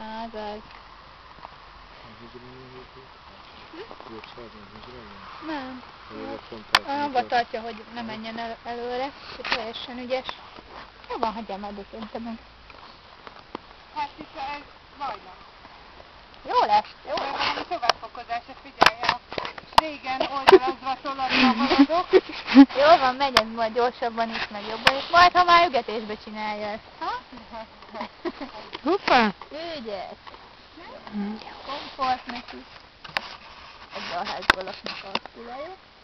Azaz. Nem. Abba tartja, hogy ne menjen előre, hogy teljesen ügyes. Jó van, hagyjál már békén, meg. Hát itt ez vajna. Jó lesz, jó. De valami továbbfokozása, figyelj el. Régen oldalazva tolatva haladok. Jól van, megy ez majd gyorsabban is, meg jobban is. Majd, ha már ügetésbe csinálja ezt. Ha? Hoppá! Ügyes. Komfort neki. Ebbe a házba laknak a szülei.